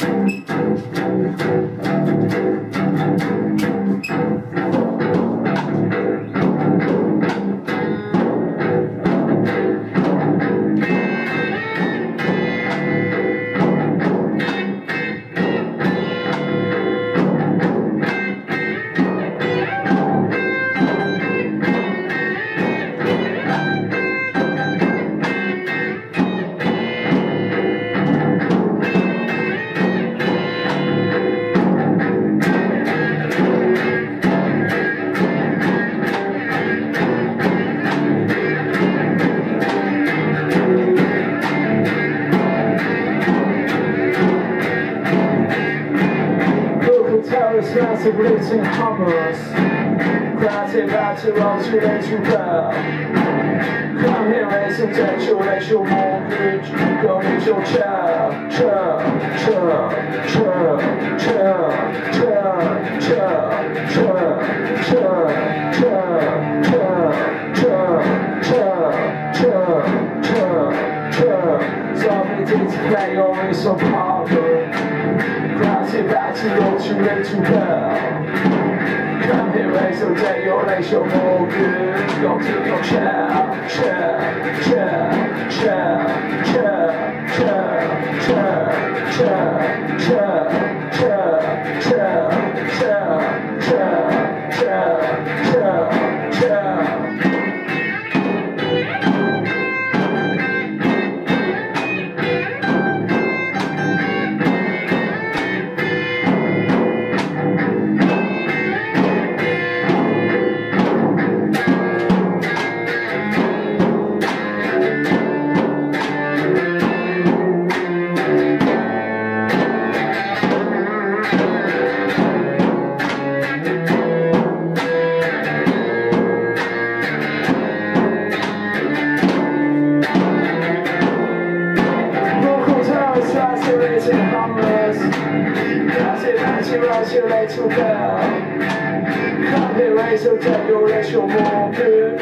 Massive bleeding hovers, granted that you want to let you go. Come here, raise some tension, let your mortgage go with your child. Somebody needs to play or is so powerful. Granted that you want to let you go. Come here, raise your day, your lace, your mortgage, go to your you let you go. Come here, raise your debt, you'll let your mortgage.